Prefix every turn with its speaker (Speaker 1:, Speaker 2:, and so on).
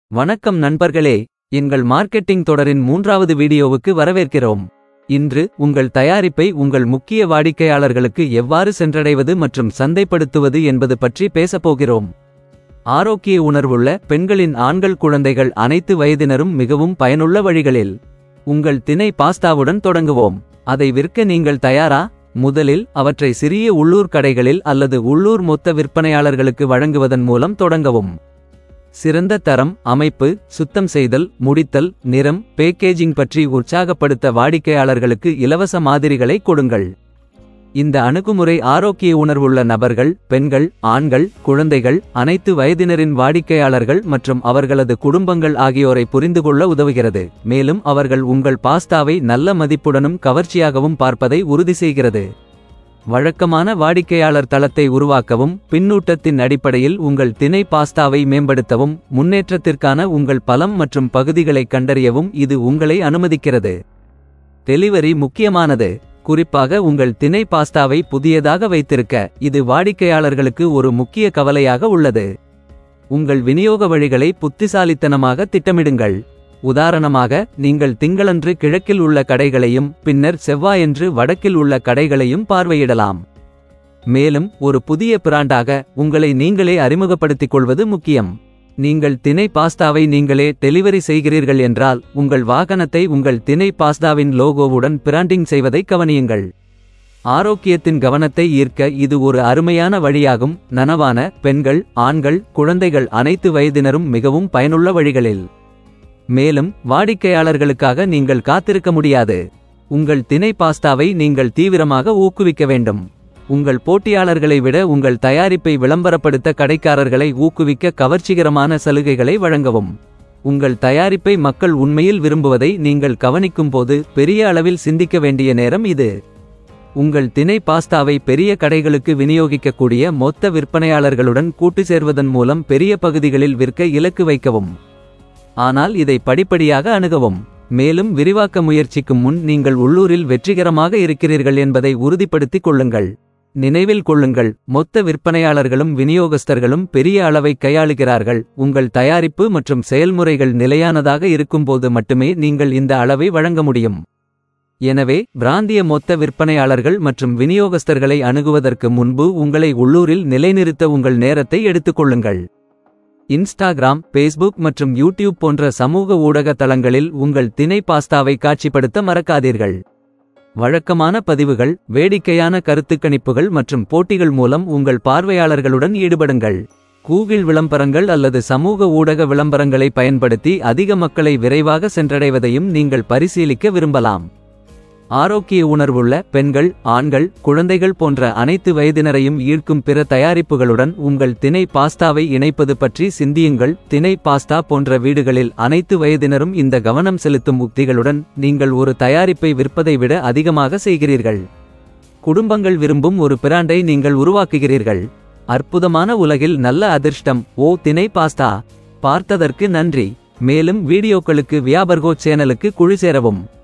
Speaker 1: வணக்கம் நண்பர்களே, எங்கள் மார்க்கெட்டிங் தொடரின் 3வது வீடியோவுக்கு வரவேற்கிறோம். இன்று உங்கள் தயாரிப்பை உங்கள் முக்கிய வாடிக்கையாளர்களுக்கு எவ்வாறு சென்றடைவது மற்றும் சந்தைப்படுத்துவது என்பது பற்றி பேசப்போகிறோம். ஆரோக்கிய உணர்வுள்ள பெண்களின் ஆண்கள் குழந்தைகள் அனைத்து வயதினரும் மிகவும் பயனுள்ள வழிகளில் உங்கள் திணை பாஸ்தாவுடன் தொடங்குவோம். அதை விற்க நீங்கள் தயாரா? முதலில் அவற்றை சிறிய உள்ளூர் கடைகளில் அல்லது உள்ளூர் மொத்த விற்பனையாளர்களுக்கு வழங்குவதன் மூலம் தொடங்கவும். சிறந்த தரம், அமைப்பு, சுத்தம் செய்தல், முடித்தல், நிறம், பேக்கேஜிங் பற்றி உற்சாகப்படுத்த வாடிக்கையாளர்களுக்கு இலவச மாதிரிகளை கொடுங்கள். இந்த அணுகுமுறை ஆரோக்கிய உணர்வுள்ள நபர்கள், பெண்கள், ஆண்கள், குழந்தைகள், அனைத்து வயதினரின் வாடிக்கையாளர்கள் மற்றும் அவர்களது குடும்பங்கள் ஆகியோரை புரிந்துகொள்ள உதவுகிறது. மேலும் அவர்கள் உங்கள் பாஸ்தாவை நல்ல மதிப்புடனும் கவர்ச்சியாகவும் பார்ப்பதை உறுதி செய்கிறது. வழக்கமான வாடிக்கையாளர் தளத்தை உருவாக்கவும், பின்னூட்டத்தின் அடிப்படையில் உங்கள் திணை பாஸ்தாவை மேம்படுத்தவும், முன்னேற்றத்திற்கான உங்கள் பலம் மற்றும் பகுதிகளைக் கண்டறியவும் இது உங்களை அனுமதிக்கிறது. டெலிவரி முக்கியமானது. குறிப்பாக உங்கள் திணை பாஸ்தாவை புதியதாக வைத்திருக்க இது வாடிக்கையாளர்களுக்கு ஒரு முக்கிய கவலையாக உள்ளது. உங்கள் விநியோக வழிகளை புத்திசாலித்தனமாக திட்டமிடுங்கள். உதாரணமாக, நீங்கள் திங்களன்று கிழக்கில் உள்ள கடைகளையும் பின்னர் செவ்வாயன்று வடக்கில் உள்ள கடைகளையும் பார்வையிடலாம். மேலும் ஒரு புதிய பிராண்டாக உங்களை நீங்களே அறிமுகப்படுத்திக் கொள்வது முக்கியம். நீங்கள் திணை பாஸ்தாவை நீங்களே டெலிவரி செய்கிறீர்கள் என்றால், உங்கள் வாகனத்தை உங்கள் திணை பாஸ்தாவின் லோகோவுடன் பிராண்டிங் செய்வதை கவனியுங்கள். ஆரோக்கியத்தின் கவனத்தை ஈர்க்க இது ஒரு அருமையான வழியாகும். நனவான பெண்கள், ஆண்கள், குழந்தைகள் அனைத்து வயதினரும் மிகவும் பயனுள்ள வழிகளில். மேலும் வாடிக்கையாளர்களுக்காக நீங்கள் காத்திருக்க முடியாது. உங்கள் திணை பாஸ்தாவை நீங்கள் தீவிரமாக ஊக்குவிக்க வேண்டும். உங்கள் போட்டியாளர்களை விட உங்கள் தயாரிப்பை விளம்பரப்படுத்த கடைக்காரர்களை ஊக்குவிக்க கவர்ச்சிகரமான சலுகைகளை வழங்கவும். உங்கள் தயாரிப்பை மக்கள் உண்மையில் விரும்புவதை நீங்கள் கவனிக்கும் போது பெரிய அளவில் சிந்திக்க வேண்டிய நேரம் இது. உங்கள் திணை பாஸ்தாவை பெரிய கடைகளுக்கு விநியோகிக்கக்கூடிய மொத்த விற்பனையாளர்களுடன் கூட்டு சேர்வதன் மூலம் பெரிய பகுதிகளில் விற்க இலக்கு வைக்கவும். ஆனால் இதை படிப்படியாக அணுகவும். மேலும் விரிவாக்க முயற்சிக்கும் முன் நீங்கள் உள்ளூரில் வெற்றிகரமாக இருக்கிறீர்கள் என்பதை உறுதிப்படுத்திக் கொள்ளுங்கள். நினைவில் கொள்ளுங்கள், மொத்த விற்பனையாளர்களும் விநியோகஸ்தர்களும் பெரிய அளவை கையாளுகிறார்கள். உங்கள் தயாரிப்பு மற்றும் செயல்முறைகள் நிலையானதாக இருக்கும்போது மட்டுமே நீங்கள் இந்த அளவை வழங்க முடியும். எனவே பிராந்திய மொத்த விற்பனையாளர்கள் மற்றும் விநியோகஸ்தர்களை அணுகுவதற்கு முன்பு உங்களை உள்ளூரில் நிலைநிறுத்த உங்கள் நேரத்தை எடுத்துக்கொள்ளுங்கள். இன்ஸ்டாகிராம், பேஸ்புக் மற்றும் யூடியூப் போன்ற சமூக ஊடக தளங்களில் உங்கள் திணை பாஸ்தாவை காட்சிப்படுத்த மறக்காதீர்கள். வழக்கமான பதிவுகள், வேடிக்கையான கருத்துக்கணிப்புகள் மற்றும் போட்டிகள் மூலம் உங்கள் பார்வையாளர்களுடன் ஈடுபடுங்கள். கூகிள் விளம்பரங்கள் அல்லது சமூக ஊடக விளம்பரங்களை பயன்படுத்தி அதிக மக்களை விரைவாக சென்றடைவதையும் நீங்கள் பரிசீலிக்க விரும்பலாம். ஆரோக்கிய உணர்வுள்ள பெண்கள், ஆண்கள், குழந்தைகள் போன்ற அனைத்து வயதினரையும் ஈர்க்கும் பிற தயாரிப்புகளுடன் உங்கள் திணை பாஸ்தாவை இணைப்பது பற்றி சிந்தியுங்கள். திணை பாஸ்தா போன்ற வீடுகளில் அனைத்து வயதினரும் இந்த கவனம் செலுத்தும் உத்திகளுடன் நீங்கள் ஒரு தயாரிப்பை விற்பதை விட அதிகமாக செய்கிறீர்கள். குடும்பங்கள் விரும்பும் ஒரு பிராண்டை நீங்கள் உருவாக்குகிறீர்கள். அற்புதமான உலகில் நல்ல அதிர்ஷ்டம். திணை பாஸ்தா பார்த்ததற்கு நன்றி. மேலும் வீடியோக்களுக்கு வியாபர்கோ சேனலுக்கு குழு சேரவும்.